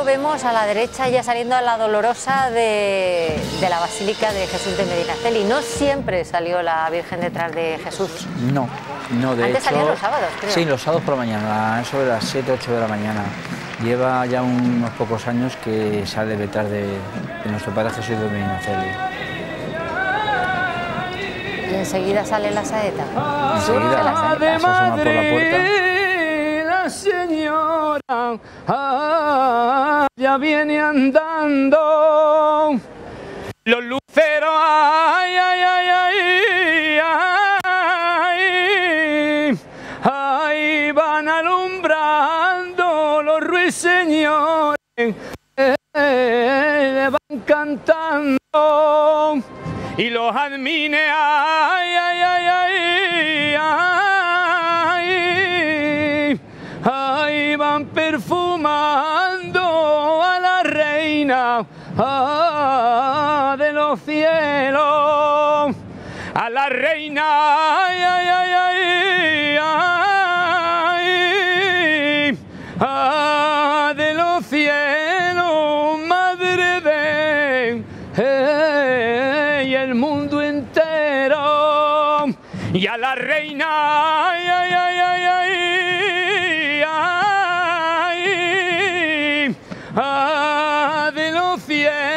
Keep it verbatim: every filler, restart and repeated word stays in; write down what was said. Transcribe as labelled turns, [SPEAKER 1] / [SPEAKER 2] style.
[SPEAKER 1] lo vemos a la derecha ya saliendo a la Dolorosa de, de la Basílica de Jesús de Medinaceli. No siempre salió la Virgen detrás de Jesús.
[SPEAKER 2] No, no, de
[SPEAKER 1] Antes
[SPEAKER 2] hecho...
[SPEAKER 1] salían los sábados, creo.
[SPEAKER 2] Sí, los sábados por la mañana, eso de las siete, ocho de la mañana. Lleva ya unos pocos años que sale detrás de, de nuestro Padre Jesús de Medinaceli.
[SPEAKER 1] Y enseguida sale la saeta.
[SPEAKER 2] Enseguida la saeta se asoma por la puerta.
[SPEAKER 3] La señora ah, ya viene andando. Los luceros, ay, ay, ay, ay, ay, ay, van alumbrando los ruiseñores, eh, van cantando. Y los admines, ay, ay, ay, ay, ay, ay, van perfumando a la reina ah, de los cielos, a la reina, ay, ay, ay, ay, ay, ah, de los cielos, madre de eh, y el mundo entero, y a la reina, ay, ay, ay, ay, ay, ay, ah, de los cielos.